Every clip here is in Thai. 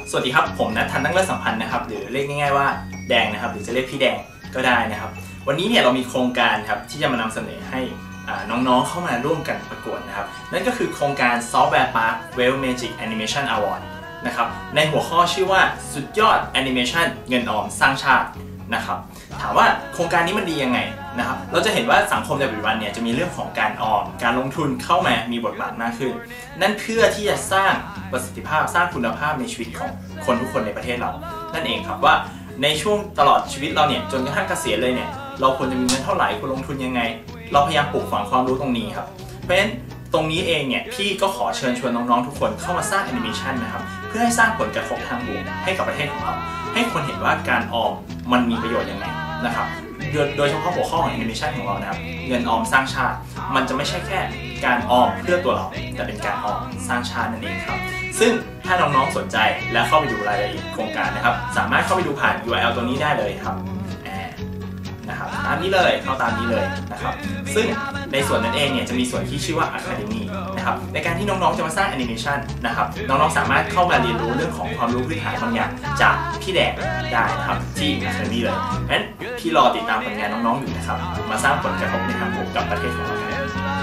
สวัสดีครับผมณัฐ ทันตั้งเลิศสัมพันธ์นะครับหรือเรียกง่ายๆว่าแดงนะครับหรือจะเรียกพี่แดงก็ได้นะครับวันนี้เนี่ยเรามีโครงการครับที่จะมานำเสนอให้น้องๆเข้ามาร่วมกันประกวดนะครับนั่นก็คือโครงการ Software Park Well Magic Animation Award นะครับในหัวข้อชื่อว่าสุดยอดแอนิเมชันเงินออมสร้างชาตินะครับถามว่าโครงการนี้มันดียังไงนะครับเราจะเห็นว่าสังคมในปัจจุบันเนี่ยจะมีเรื่องของการออมการลงทุนเข้ามามีบทบาทมากขึ้นนั่นเพื่อที่จะสร้างประสิทธิภาพสร้างคุณภาพในชีวิตของคนทุกคนในประเทศเรานั่นเองครับว่าในช่วงตลอดชีวิตเราเนี่ยจนกระทั่งเกษียณเลยเนี่ยเราควรจะมีเงินเท่าไหร่ควรลงทุนยังไงเราพยายามปลูกฝังความรู้ตรงนี้ครับเพราะฉะนั้นตรงนี้เองเนี่ยพี่ก็ขอเชิญชวนน้องๆทุกคนเข้ามาสร้างแอนิเมชันนะครับเพื่อให้สร้างผลกระทบทางบวกให้กับประเทศของเราให้คนเห็นว่าการออมมันมีประโยชน์ยังไงนะครับโดยเฉพาะหัวข้อของแอนิเมชันของเรานะครับเงินออมสร้างชาติมันจะไม่ใช่แค่การออมเพื่อตัวเราแต่เป็นการออมสร้างชาตินั่นเองครับซึ่งถ้าน้องๆสนใจและเข้าไปดูรายละเอียดโครงการนะครับสามารถเข้าไปดูผ่าน URL ตัวนี้ได้เลยครับนะครับตามนี้เลยเข้าตามนี้เลยนะครับซึ่งในส่วนนั้นเองเนี่ยจะมีส่วนที่ชื่อว่า Academy นะครับในการที่น้องๆจะมาสร้างแอนิเมชันนะครับน้องๆสามารถเข้ามาเรียนรู้เรื่องของความรู้พื้นฐานบางอย่างจากพี่แดงได้นะครับที่ Academy เลยงั้นพี่รอติดตามผลงานน้องๆอยู่นะครับมาสร้างผลกระทบในทางบวกกับประเทศของเรา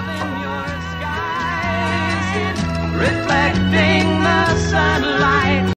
ครับ